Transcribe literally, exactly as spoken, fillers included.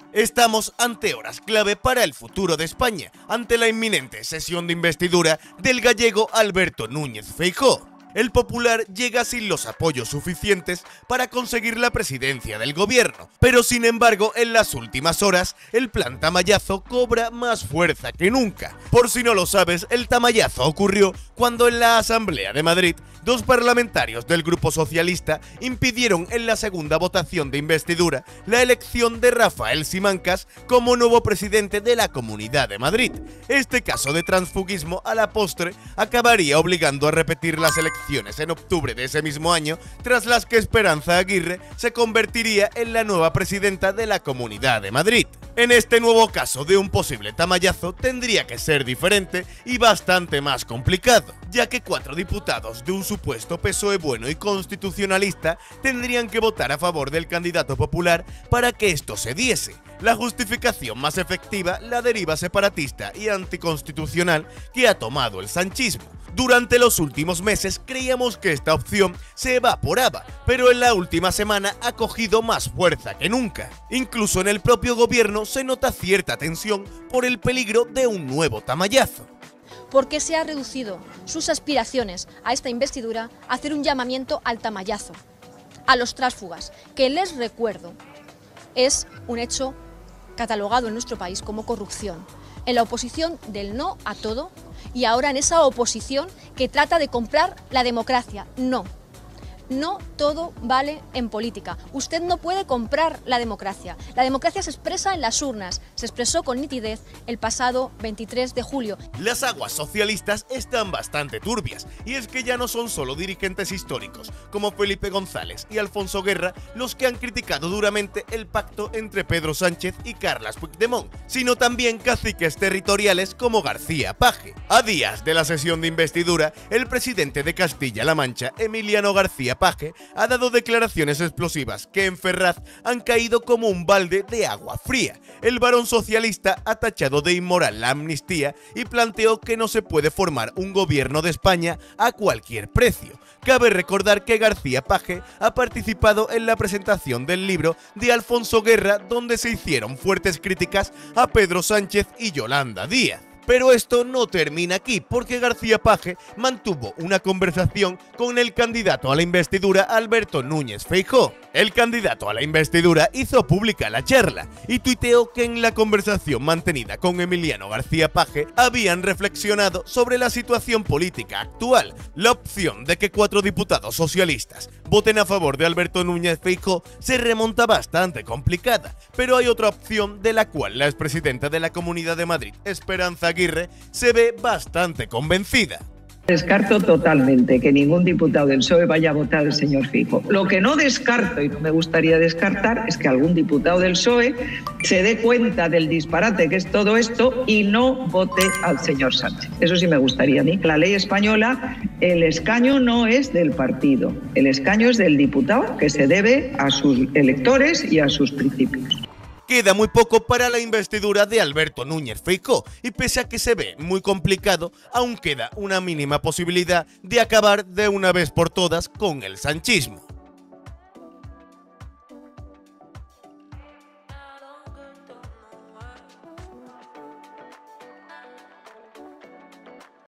Estamos ante horas clave para el futuro de España, ante la inminente sesión de investidura del gallego Alberto Núñez Feijóo. El Popular llega sin los apoyos suficientes para conseguir la presidencia del gobierno, pero sin embargo en las últimas horas el plan Tamayazo cobra más fuerza que nunca. Por si no lo sabes, el Tamayazo ocurrió cuando en la Asamblea de Madrid dos parlamentarios del Grupo Socialista impidieron en la segunda votación de investidura la elección de Rafael Simancas como nuevo presidente de la Comunidad de Madrid. Este caso de transfugismo a la postre acabaría obligando a repetir las elecciones en octubre de ese mismo año, tras las que Esperanza Aguirre se convertiría en la nueva presidenta de la Comunidad de Madrid. En este nuevo caso de un posible Tamayazo tendría que ser diferente y bastante más complicado, ya que cuatro diputados de un supuesto P S O E bueno y constitucionalista tendrían que votar a favor del candidato popular para que esto se diese. La justificación más efectiva la deriva separatista y anticonstitucional que ha tomado el sanchismo. Durante los últimos meses creíamos que esta opción se evaporaba, pero en la última semana ha cogido más fuerza que nunca. Incluso en el propio gobierno se nota cierta tensión por el peligro de un nuevo Tamayazo. Porque se ha reducido sus aspiraciones a esta investidura a hacer un llamamiento al Tamayazo, a los tránsfugas, que les recuerdo, es un hecho catalogado en nuestro país como corrupción, en la oposición del no a todo y ahora en esa oposición que trata de comprar la democracia. No, no todo vale en política. Usted no puede comprar la democracia. La democracia se expresa en las urnas, se expresó con nitidez el pasado veintitrés de julio. Las aguas socialistas están bastante turbias, y es que ya no son solo dirigentes históricos como Felipe González y Alfonso Guerra los que han criticado duramente el pacto entre Pedro Sánchez y Carles Puigdemont, sino también caciques territoriales como García Paje. A días de la sesión de investidura, el presidente de Castilla-La Mancha, Emiliano García Paje, ha dado declaraciones explosivas que en Ferraz han caído como un balde de agua fría. El varón socialista ha tachado de inmoral la amnistía y planteó que no se puede formar un gobierno de España a cualquier precio. Cabe recordar que García Paje ha participado en la presentación del libro de Alfonso Guerra, donde se hicieron fuertes críticas a Pedro Sánchez y Yolanda Díaz. Pero esto no termina aquí, porque García Paje mantuvo una conversación con el candidato a la investidura Alberto Núñez Feijóo. El candidato a la investidura hizo pública la charla y tuiteó que en la conversación mantenida con Emiliano García Paje habían reflexionado sobre la situación política actual. La opción de que cuatro diputados socialistas voten a favor de Alberto Núñez Feijóo se remonta bastante complicada, pero hay otra opción de la cual la expresidenta de la Comunidad de Madrid, Esperanza Aguirre, se ve bastante convencida. Descarto totalmente que ningún diputado del P S O E vaya a votar al señor Feijóo. Lo que no descarto, y no me gustaría descartar, es que algún diputado del P S O E se dé cuenta del disparate que es todo esto y no vote al señor Sánchez. Eso sí me gustaría a mí. La ley española, el escaño no es del partido, el escaño es del diputado, que se debe a sus electores y a sus principios. Queda muy poco para la investidura de Alberto Núñez Feijóo y pese a que se ve muy complicado, aún queda una mínima posibilidad de acabar de una vez por todas con el sanchismo.